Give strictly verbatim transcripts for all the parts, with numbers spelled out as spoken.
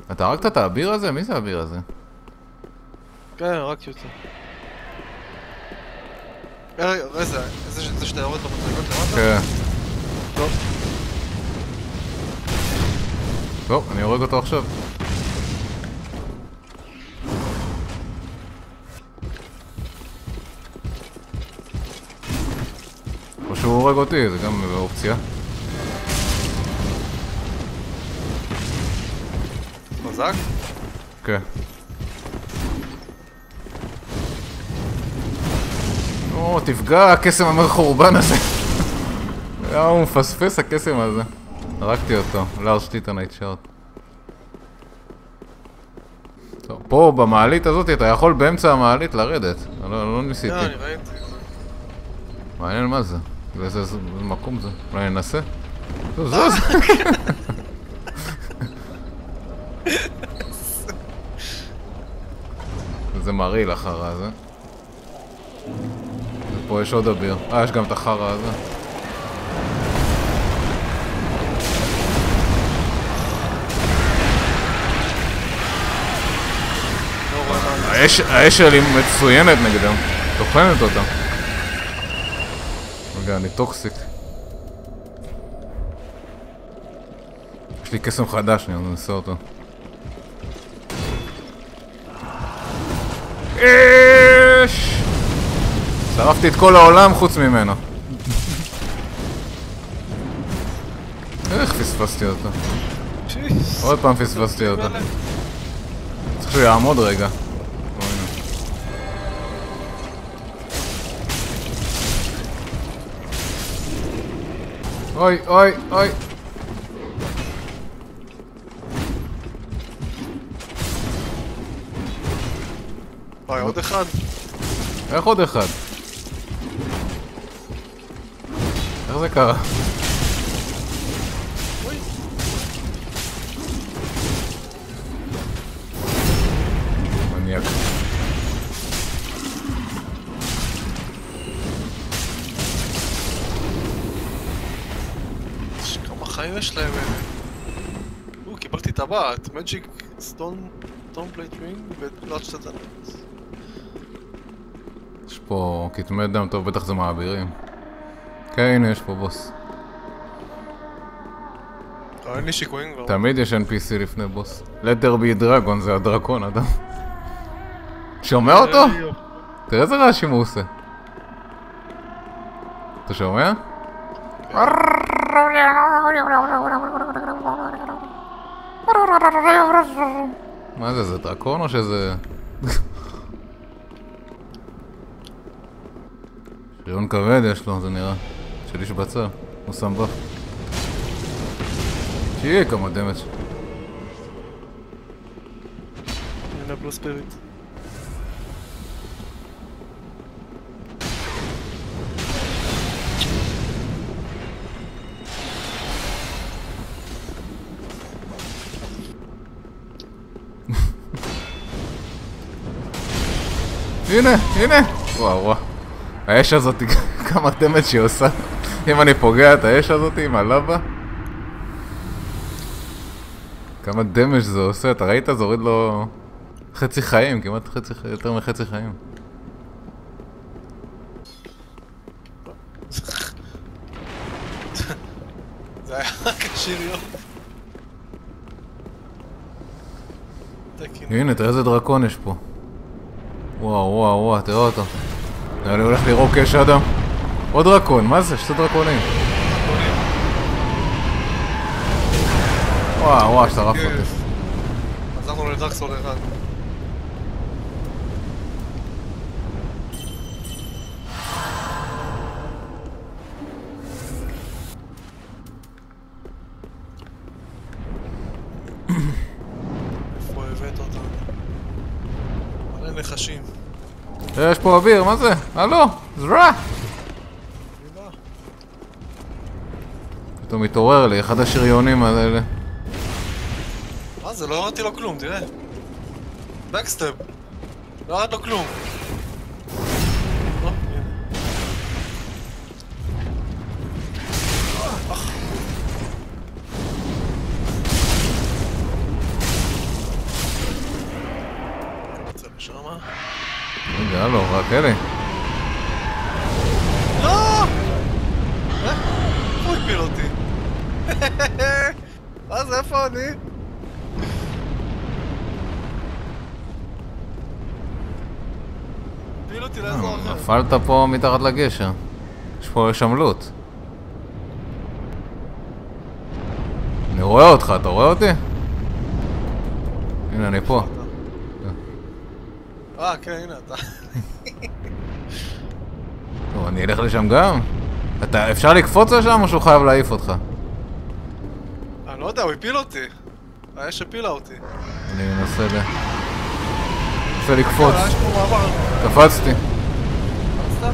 אתה הרגת את האביר הזה? מי זה האביר הזה? כן, רק יוצא. איזה, איזה שאתה יורד במדרגות למטה? כן. טוב. טוב, אני הורג אותו עכשיו. או שהוא הורג אותי, זה גם אופציה. חזק? כן. או, תפגע הקסם המחורבן הזה. יא, הוא מפספס הקסם הזה. הרגתי אותו, לארשתי את הנייט שאוט. טוב, פה במעלית הזאת אתה יכול באמצע המעלית לרדת. אני לא, לא ניסיתי. לא, אני ראיתי. מעניין מה זה? באיזה מקום זה? אולי ננסה? זוז, זוז! זה מרעיל החרא הזה. פה יש עוד אביר. אה, יש גם את החרא הזה. האש, האש שלי מצוינת נגדם. תוכנת אותה. רגע, אני טוקסיק. יש לי קסם חדש, אני ננסה אותו. אש! שרפתי את כל העולם חוץ ממנו. איך פספסתי אותו? עוד פעם פספסתי אותו. צריך שהוא יעמוד רגע. אוי, אוי, אוי. וואי, עוד אחד. איך עוד אחד? איך זה קרה? מניאק. כמה חיים יש להם? או, קיבלתי טבעת. מג'יק סטון סטון פלייט רינג ותלת שתתנת. יש פה כתמי דם טוב, בטח זה מעבירים. כן, הנה יש פה בוס. אין לי שיקויים כבר. תמיד יש אן פי סי לפני בוס. Let there be dragon, זה הדרקון, אדם. שומע אותו? תראה איזה רעשים הוא עושה. אתה שומע? מה זה, זה דרקון או שזה... שריון כבד יש לו, זה נראה. של איש בצר, הוא שם בף. שיהיה כמה דמג'. הנה בלו ספיריט. הנה, הנה! וואו וואו. האש הזאת, כמה דמג' שהיא עושה. אם אני פוגע את האש הזאת עם הלבה. כמה דמג' זה עושה, אתה ראית? זה הוריד לו חצי חיים, כמעט חצי, יותר מחצי חיים. זה היה קשיר יום. הנה, תראה איזה דרקון יש פה. וואו וואו וואו, תראה אותו. אני הולך לירוק אש אדם. עוד דרקון, מה זה? שתי דרקונים. וואו וואו, שטרף אותי. עזרנו לדארק סול אחד. איפה הבאת אותה? מלא נחשים. יש פה אוויר, מה זה? הלו, זרע! פתאום מתעורר לי, אחד השריונים האלה. מה זה? לא הראיתי לו כלום, תראה. בקסטאב. לא הראיתי לו כלום. לא, הנה. מה? רגע, הלו, רק אלה. לא! אה? הוא הפיל אותי. מה זה, איפה אני? הפיל אותי לאזור אחר. נפלת פה מתחת לגשר. יש פה שמלות. אני רואה אותך, אתה רואה אותי? הנה, אני פה. אה, כן, הנה אתה. טוב, אני אלך לשם גם? אתה, אפשר לקפוץ לשם או שהוא חייב להעיף אותך? אני לא יודע, הוא הפיל אותי. האש הפילה אותי. אני מנסה ל... מנסה לקפוץ. יש פה מעבר. קפצתי. קפצת?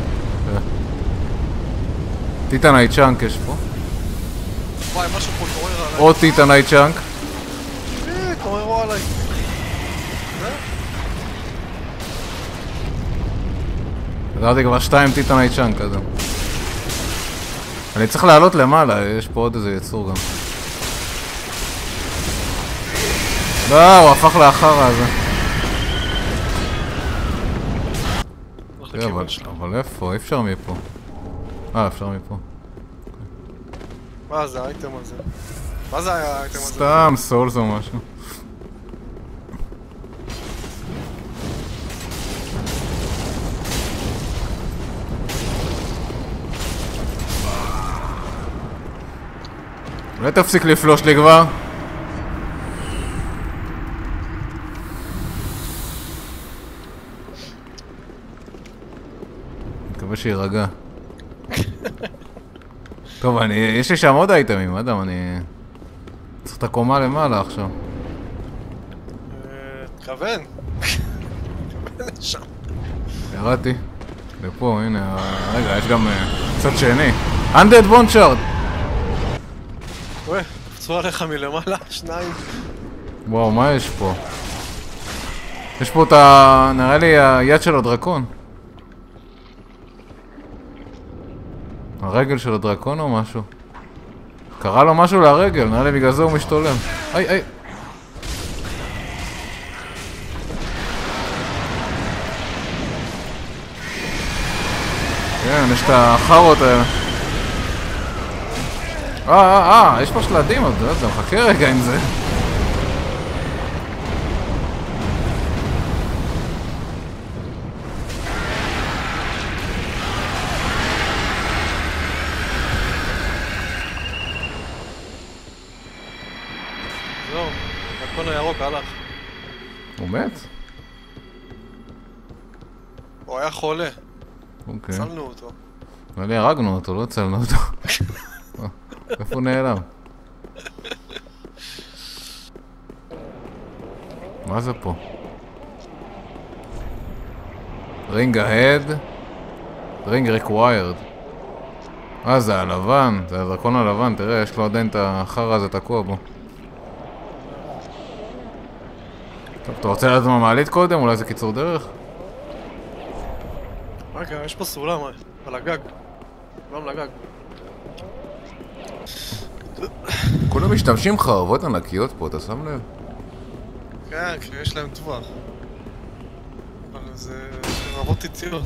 טיטנייט צ'אנק יש פה. וואי, משהו פה התעורר עליי. עוד טיטנייט צ'אנק. אה, התעוררו עליי. עברתי כבר שתיים טיטנייט צ'אנק כזה. אני צריך לעלות למעלה, יש פה עוד איזה יצור גם. לא, הוא הפך לאחר הזה. אבל איפה? אי אפשר מפה. אה, אפשר מפה. מה זה האייטם הזה? מה זה היה האייטם הזה? סתם סולס או משהו. אולי תפסיק לפלוש לי כבר? מקווה שירגע. טוב, אני... יש לי שם עוד אייטמים, אדם, אני... צריך את הקומה למעלה עכשיו. תכוון. תכוון לשם. ירדתי. לפה, הנה, רגע, יש גם צד שני. Undead Bonchard! וואי, קפצו עליך מלמעלה, שניים. וואו, מה יש פה? יש פה את ה... נראה לי היד של הדרקון. הרגל של הדרקון או משהו? קרה לו משהו לרגל, נראה לי בגלל זה הוא משתולל. איי, איי. כן, יש את החרות האלה. אה, אה, אה, יש פה שלדים, אתה מחכה רגע עם זה. זהו, הדרקון הירוק הלך. הוא מת? הוא היה חולה. אוקיי. הצלנו אותו. נראה לי הרגנו אותו, לא הצלנו אותו. איפה הוא נעלם? מה זה פה? ring ahead ring required. אה, זה הלבן, זה הדרקון הלבן, תראה, יש לו עדיין את החרא הזה תקוע בו. טוב, אתה רוצה לדעת מה מעלית קודם? אולי זה קיצור דרך? רגע, יש פה סולם על הגג. סולם לגג. כולם משתמשים חרבות ענקיות פה, אתה שם לב? כן, כי יש להם טווח. אבל זה רבות איטיות.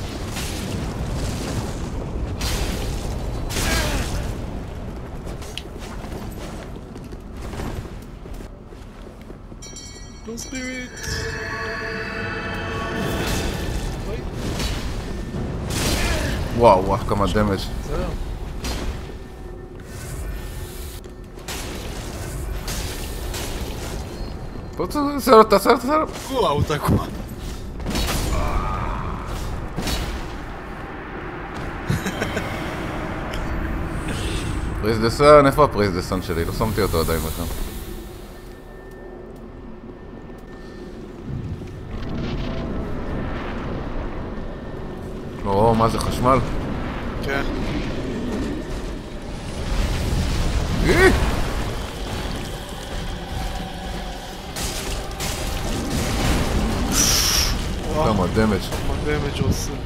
לא ספיריט. וואו, וואו, כמה דמג'. זהו. תעשה לו, תעשה לו, תעשה לו. וואו, הוא תקוע. פריז דסן, איפה הפריז דסן שלי? לא שמתי אותו עדיין בכלל. או, מה זה, חשמל? כן. אי! כמה דמג'. כמה דמג' הוא עושה.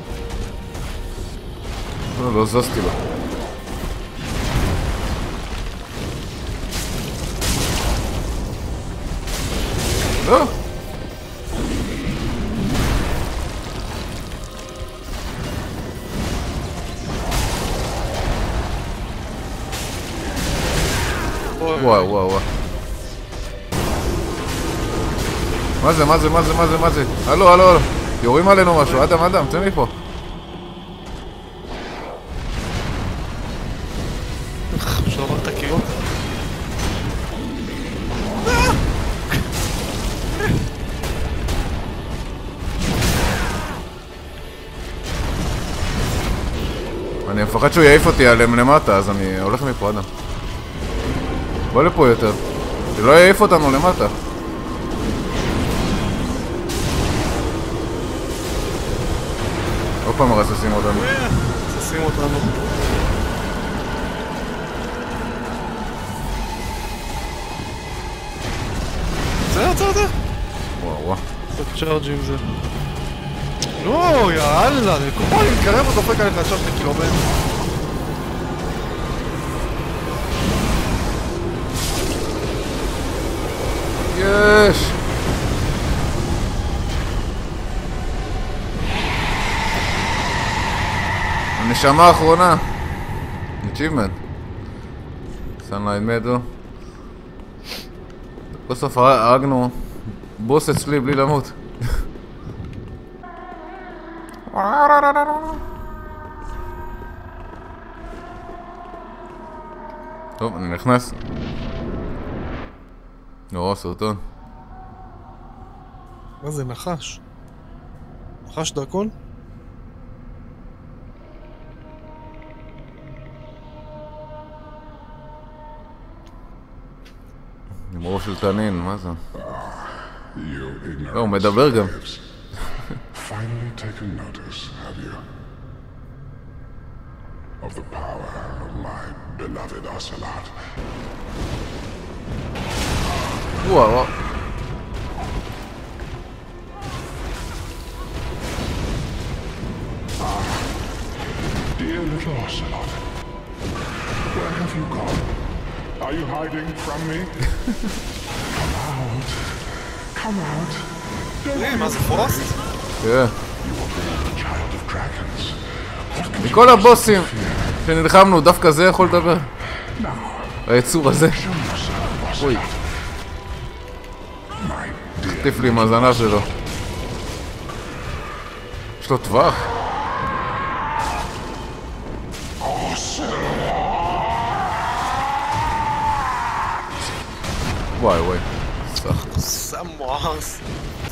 לא, לא זזתי לו. לא! וואו וואו וואו. מה זה, מה זה, מה זה, מה זה, מה זה? הלו, הלו, הלו. יורים עלינו משהו, אדם, אדם, צא מפה. אפשר לומר את הקירות? אני מפחד שהוא יעיף אותי עליהם למטה, אז אני הולך מפה, אדם. בוא לפה יותר. שלא יעיף אותנו למטה. עוד פעם הרססים אותנו. הרססים אותנו. זה עצרת? וואו וואו. קצת צ'ארג' עם זה. לא, יאללה, אני כל פעם מתקרב ודופק עליך עכשיו שני קילומטר. יש! הנשמה האחרונה. achievement. Sunlight Meadow. בסוף הרגנו בוס אצלי בלי למות. טוב, אני נכנס. נורא סרטון. מה זה, נחש? נחש דרקון? נמרו של תנין, מה זה? לא, הוא מדבר גם. Finally taken notice, have you? Of the power of my beloved Ocelot. וואו וואו. Dear little Ocelot, where have you gone? Are you hiding from me? Come out. Come out. אה, מה זה, פרוסט? כן. You are born a child of dragons. מכל הבוסים שנלחמנו, דווקא זה יכול לדבר. היצור הזה. אוי. חטיף לי עם הזנב שלו. יש לו טווח. וואי וואי. סם מוארס.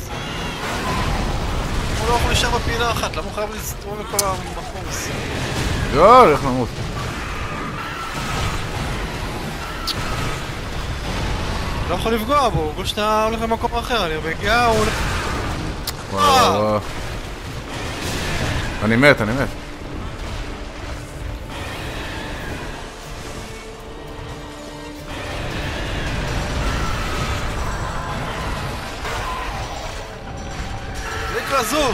הוא לא יכול להישאר בפינה אחת, למה הוא חייב להסתובב בכל המקום הזה? יואו, הולך למות. לא יכול לפגוע בו, כל שאתה הולך למקום אחר, אני מגיע, הוא הולך... וואו וואו. אני מת, אני מת. נקרא זו!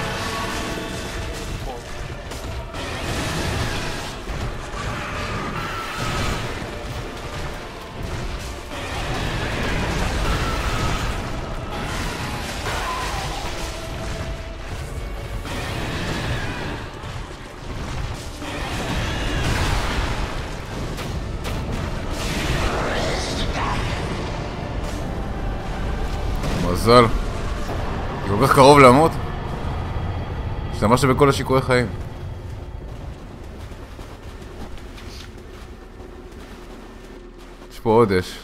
מזל. היא כל כך קרוב למות. השתמשת בכל השיקויי חיים. יש פה עוד אש.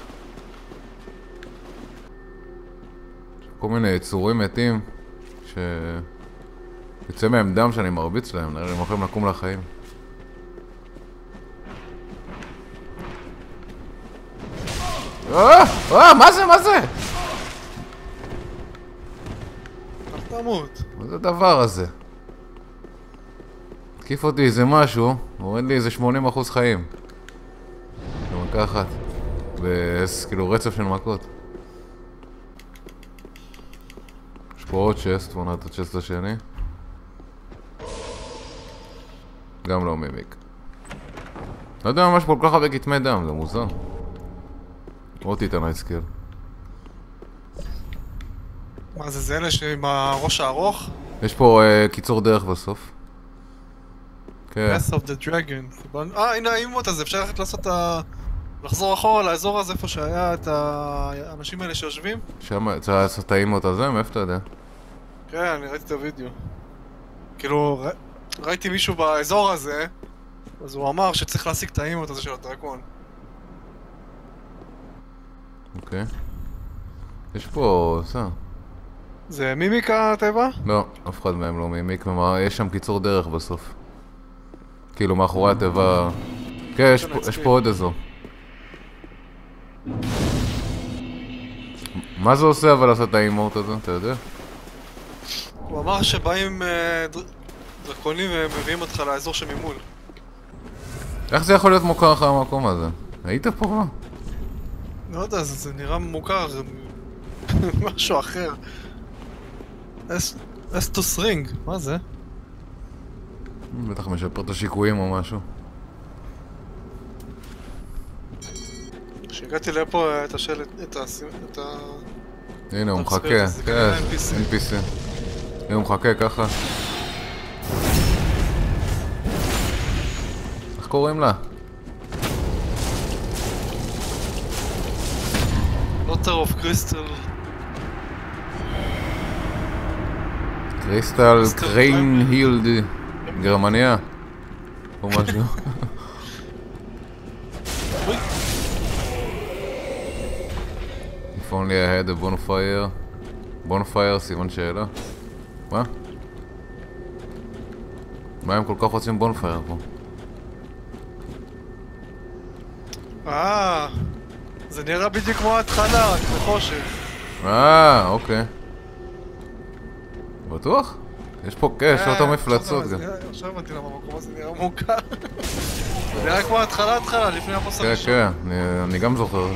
כל מיני יצורים מתים ש... יוצא מהם דם שאני מרביץ להם, נראה לי הם יכולים לקום לחיים. אה! אה! מה זה? מה זה? איך תמות? מה זה הדבר הזה? תקיף אותי איזה משהו, מורד לי איזה שמונים אחוז חיים. במכה אחת. וכאילו רצף של מכות. יש פה עוד צ'סט, בוא נראה את הצ'סט השני. גם לא מימיק. לא יודע ממש כל כך הרבה כתמי דם, זה מוזר. ראיתי את הנייטסקיל. מה זה, זה אלה שעם הראש הארוך? יש פה uh, קיצור דרך בסוף. כן. Death of the Dragon. אה, הנה האימות הזה, אפשר ללכת לעשות את ה... לחזור אחורה לאזור הזה איפה שהיה את האנשים האלה שיושבים? שם צריך לעשות את האימות הזה? מאיפה אתה יודע? כן, אני ראיתי את הוידאו. כאילו, ר... ראיתי מישהו באזור הזה, אז הוא אמר שצריך להשיג את האימות הזה של הדרקון. אוקיי. יש פה... זה... זה מימיקה הטבע? לא, אף אחד מהם לא מימיק, כלומר, יש שם קיצור דרך בסוף. כאילו, מאחורי הטבע... כן, יש פה, יש פה עוד אזור. מה זה עושה אבל לעשות את האימורט הזה, אתה יודע? הוא אמר שבאים אה, דר... דרקונים ומביאים אותך לאזור שממול. איך זה יכול להיות מוכר לך המקום הזה? היית פה כבר? לא יודע, זה, זה נראה מוכר, זה משהו אחר. אס... אסטוס רינג, מה זה? בטח משפר את השיקויים או משהו. כשהגעתי לפה את השלט, את ה... את ה... הנה הוא מחכה, כן, אן פי סי. הנה הוא מחכה ככה. איך קוראים לה? לוטר אוף קריסטל. קריסטל קריין הילד גרמניה או משהו. If only I had a bonfire. bonfire, סימן שאלה. מה? מה הם כל כך רוצים bonfire פה? אה, זה נראה בדיוק כמו ההתחלה, רק בחושך. אה, אוקיי. בטוח? יש פה קש, יש אותו מפלצות גם. עכשיו הבנתי למה המקום הזה נראה מוכר. זה נראה כמו ההתחלה התחלה, לפני הפוס כן, הראשון. כן, אני גם זוכר.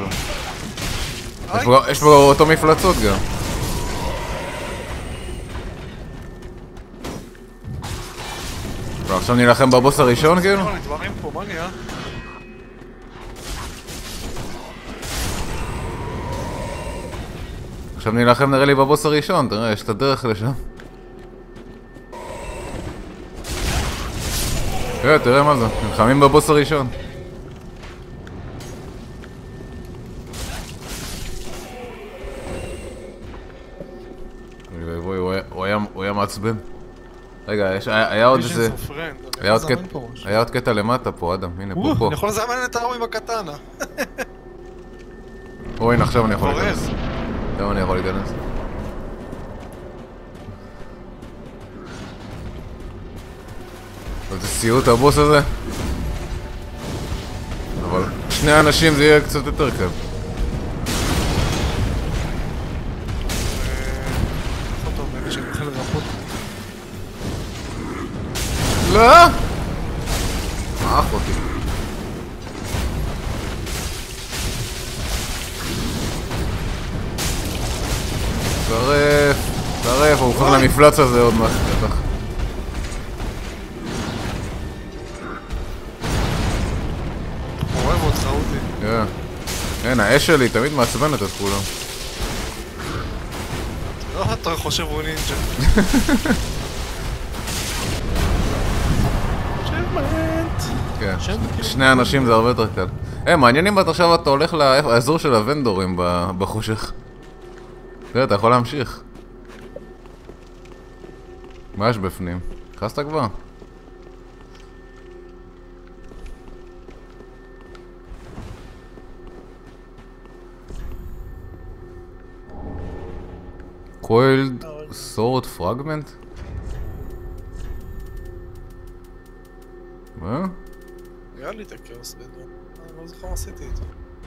יש פה אותו מפלצות גם. עכשיו נלחם בבוס הראשון כאילו? דברים פה, מה נהיה? עכשיו נלחם נראה לי בבוס הראשון, תראה, יש את הדרך לשם. כן, תראה מה זה, נלחמים בבוס הראשון. הוא היה מעצבן. רגע, היה עוד איזה... היה עוד קטע למטה פה, אדם, הנה פה פה. אני יכול לזמן את ההוא עם הקטנה. או הנה, עכשיו אני יכול להיכנס. עכשיו אני יכול להיכנס. זה סיוט הבוס הזה. אבל שני אנשים זה יהיה קצת יותר קל. לא! אח אותי. טרף, טרף, הוא הופך למפלץ הזה עוד מעט, בטח. אוהב אותך, אודי. כן. כן, האש שלי תמיד מעצבנת את כולם. לא, אתה חושב הוא נינג'ה. כן, שני אנשים זה הרבה יותר קל. אה, מעניין אם עכשיו אתה הולך לאזור של הוונדורים בחושך. תראה, אתה יכול להמשיך. מה יש בפנים? נכנסת כבר? Coiled sword fragment? מה? היה לי את הכאוס בדו. אני לא זוכר מה עשיתי איתו.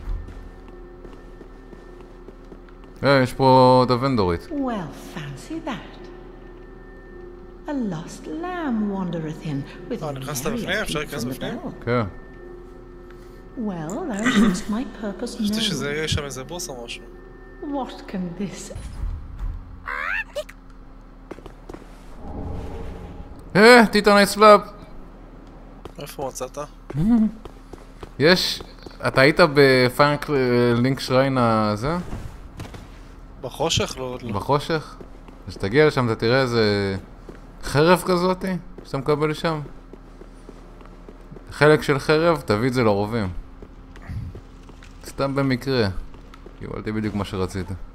אה, יש פה את הוונדורית. Well, fancy that. A lost lamb wandereth in with אה, נכנסת בפנים? אפשר להיכנס בפנים? כן. Well, thou shouldst my purpose חשבתי know. שזה יהיה שם איזה בוס או משהו. What can this... אה, טיטנייט סלאב. איפה מצאת? יש... אתה היית בפיינק לינק שריין הזה? בחושך? לא, עוד לא. בחושך? כשתגיע לשם אתה תראה איזה חרב כזאתי שאתה מקבל שם. חלק של חרב, תביא את זה לרובים. סתם במקרה. קיבלתי בדיוק מה שרציתי.